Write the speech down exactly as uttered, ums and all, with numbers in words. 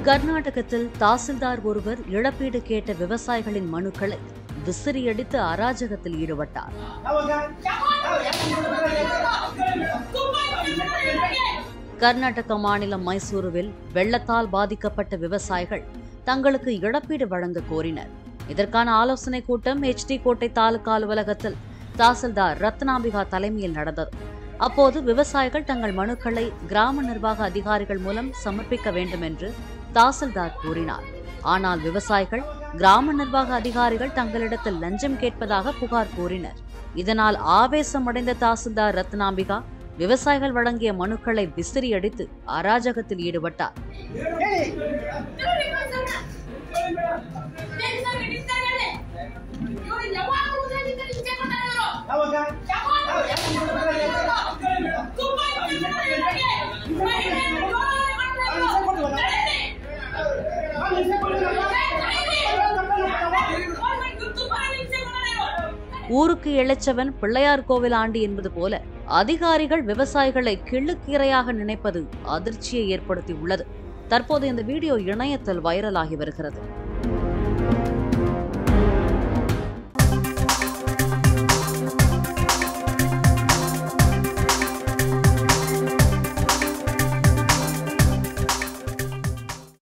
கர்நாடகத்தில் தாசில்தார் ஒருவர் இழப்பீடு கேட்ட விவசாயிகளின் மனுக்களை விசிறியடித்து அராஜகத்தில் ஈடுபட்டார். கர்நாடக மாநிலம் மைசூருவில் வெள்ளத்தால் பாதிக்கப்பட்ட விவசாயிகள் தங்களுக்கு இழப்பீடு வழங்க கோரினர். இதற்கான ஆலோசனை கூட்டம் எச் டி கோட்டை தாலுகா அலுவலகத்தில் தாசில்தார் ரத்னாம்பிகா தலைமையில் நடந்தது. அப்போது விவசாயிகள் தங்கள் மனுக்களை கிராம நிர்வாக அதிகாரிகள் மூலம் சமர்ப்பிக்க வேண்டும் என்று தாசில்தார் கூறினார். ஆனால் விவசாயிகள் கிராம நிர்வாக அதிகாரிகள் தங்களிடத்தில் லஞ்சம் கேட்பதாக புகார் கூறினர். இதனால் ஆவேசமடைந்த தாசில்தார் ரத்னாம்பிகா விவசாயிகள் வழங்கிய மனுக்களை விசிறியடித்து அராஜகத்தில் ஈடுபட்டார். ஊருக்கு இளைச்சவன் பிள்ளையார் கோவில் ஆண்டி என்பது போல அதிகாரிகள் விவசாயிகளை கிள்ளுக்கீரையாக நினைப்பது அதிர்ச்சியை ஏற்படுத்தியுள்ளது. தற்போது இந்த வீடியோ இணையத்தில் வைரலாகி வருகிறது.